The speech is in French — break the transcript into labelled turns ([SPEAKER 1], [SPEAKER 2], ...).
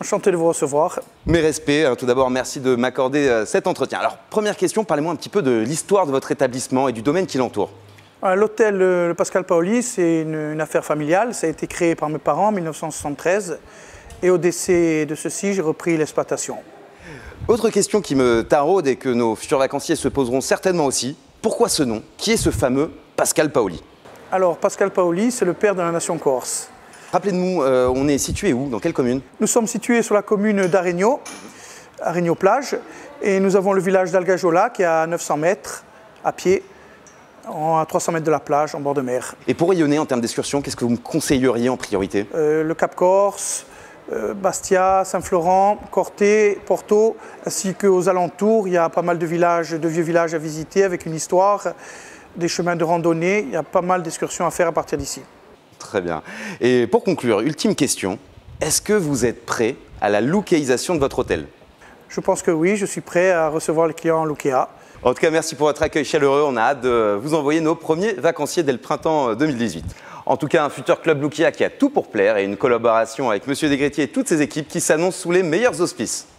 [SPEAKER 1] Enchanté de vous recevoir.
[SPEAKER 2] Mes respects, tout d'abord merci de m'accorder cet entretien. Alors première question, parlez-moi un petit peu de l'histoire de votre établissement et du domaine qui l'entoure.
[SPEAKER 1] L'hôtel le Pascal Paoli, c'est une affaire familiale. Ça a été créé par mes parents en 1973 et au décès de ceux-ci, j'ai repris l'exploitation.
[SPEAKER 2] Autre question qui me taraude et que nos futurs vacanciers se poseront certainement aussi, pourquoi ce nom? Qui est ce fameux Pascal Paoli?
[SPEAKER 1] Alors Pascal Paoli, c'est le père de la nation corse.
[SPEAKER 2] Rappelez-nous, on est situé où? Dans quelle commune?
[SPEAKER 1] Nous sommes situés sur la commune d'Aregno, Aregno-Plage, et nous avons le village d'Algajola qui est à 900 mètres à pied, à 300 mètres de la plage, en bord de mer.
[SPEAKER 2] Et pour rayonner en termes d'excursion, qu'est-ce que vous me conseilleriez en priorité?
[SPEAKER 1] Le Cap Corse, Bastia, Saint-Florent, Corté, Porto, ainsi qu'aux alentours. Il y a pas mal de villages, de vieux villages à visiter avec une histoire, des chemins de randonnée. Il y a pas mal d'excursions à faire à partir d'ici.
[SPEAKER 2] Très bien. Et pour conclure, ultime question, est-ce que vous êtes prêt à la lookéisation de votre hôtel?
[SPEAKER 1] Je pense que oui, je suis prêt à recevoir les clients en Lookea.
[SPEAKER 2] En tout cas, merci pour votre accueil chaleureux. On a hâte de vous envoyer nos premiers vacanciers dès le printemps 2018. En tout cas, un futur club Lookea qui a tout pour plaire et une collaboration avec Monsieur Desgretiers et toutes ses équipes qui s'annoncent sous les meilleurs auspices.